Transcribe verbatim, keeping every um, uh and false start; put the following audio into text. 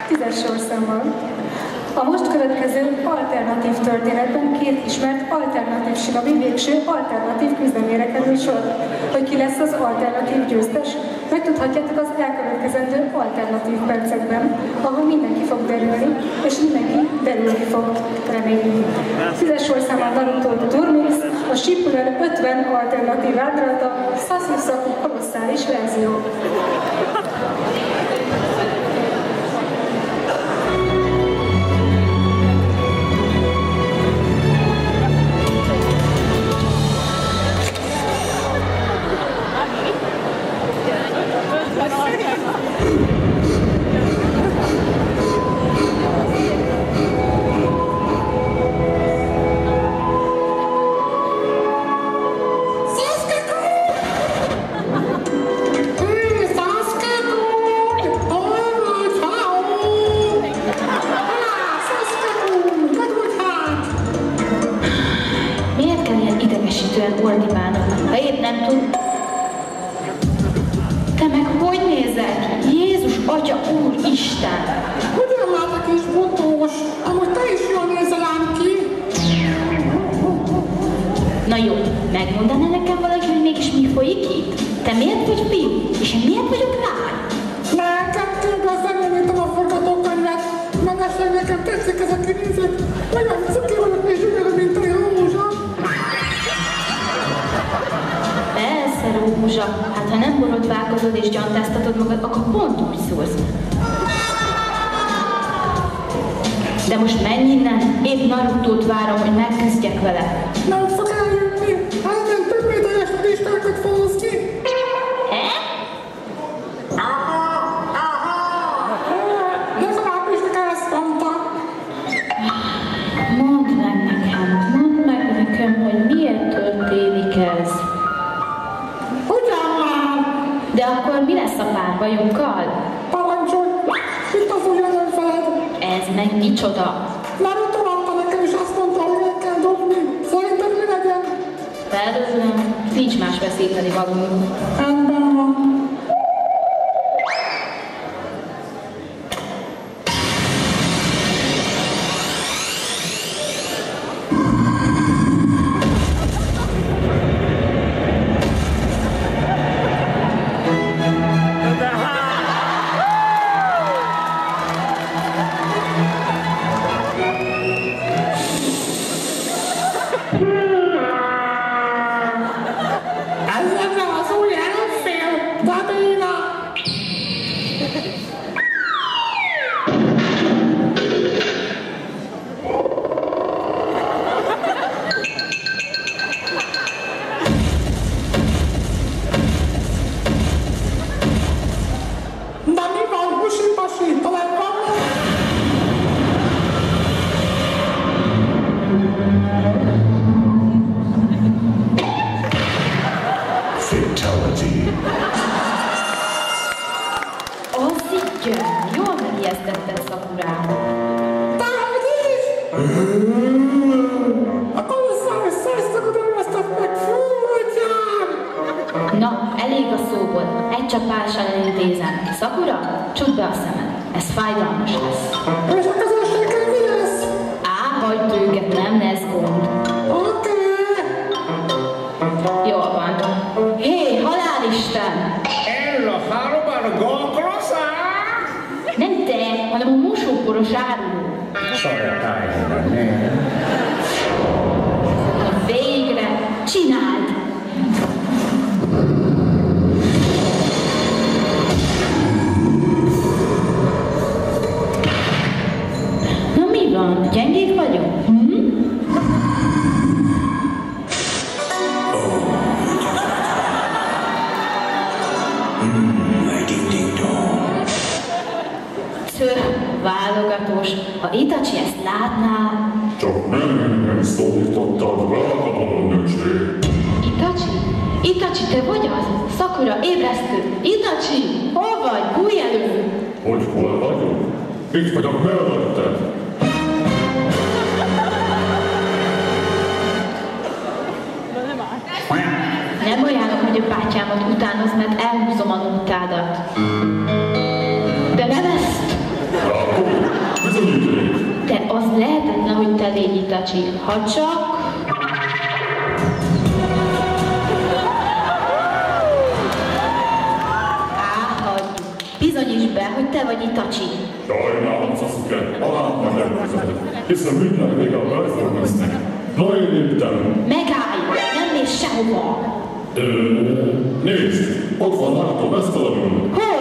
Tízes sorszámmal. A most következő alternatív történetben két ismert alternatív sinabi végső alternatív küzdelmére kerül sor. Hogy ki lesz az alternatív győztes, megtudhatjátok az elkövetkezendő alternatív percekben, ahol mindenki fog derülni, és mindenki derülni fog, reméljük. Tízes sorszámmal Naruto Turmix, a Shippuden ötven alternatív átrata, Sasusaku kolosszális verzió. Ha épp nem tud... Te meg hogy nézel ki? Jézus, Atya, Úr, Isten! Ugyan látok is botós, amúgy te is jól nézel ám ki. Na jó, megmondaná nekem valaki, hogy mégis mi folyik itt? Te miért vagy fiú? És én miért vagyok lány? Nekem tényleg szemlélítem a forgatókönyvet. Magasság nekem tetszik ez a kinézet. Olyan cuki vagyok és ugyanúgy, mint a Rózsa. Persze, Rózsa. Hát ha nem borotválkozod és gyantáztatod magad, akkor pont úgy szólsz. De most menj innen, épp Narutót várom, hogy megküzdjek vele. Nem fog eljönni, hanem több méteres listákat fogsz ki. He? Aha, aha! Legalábbis nekem ezt mondta. Mondd meg nekem, mondd meg nekem, hogy miért történik ez. Ugyan már? De akkor mi lesz a párbajunkkal? Parancsolj, itt az új ellenfeled. Ez meg micsoda? Naruto adta nekem is azt mondta, hogy el kell dobni. Szerinted mi legyen? Felőlem, nincs más veszíteni valónk. Rendben van. Na, elég a szóból. Egy csapással elintézem. Sakura, csukd be a szemed. Ez fájdalmas lesz. És a közönséggel mi lesz? Á, hagyd őket, nem lesz gond. Oké. Jól van. Hé, halálisten! Ella három gólkroszá? Nem te, hanem a mosóporos áruló. Szaratájában, nem? Végre, csináld! Na mi van? Gyengék vagyok? Hm? Válogatós, ha Itachi ezt látná... Csak nem, nem szólítottad rá a nőség. Itachi? Itachi, te vagy az? Sakura, ébresztő! Itachi! Hol vagy? Bújj elő! Hogy hol vagyok? Itt vagyok melletted. Nem ajánlom, hogy a bátyámat utánozz, mert elhúzom a nótádat. De nem ezt! Rákó te légy Itachi, ha csak... Á, hagyjuk. Bizonyíts be, hogy te vagy Itachi. Sajnálom, Sasuke, alább majd elkezdett, hiszen mindjárt még a be fog veszni. Na, én léptem. Megállj! Nem mész sehova! Ö, nézd, ott van, látom, ezt valamit. Hol?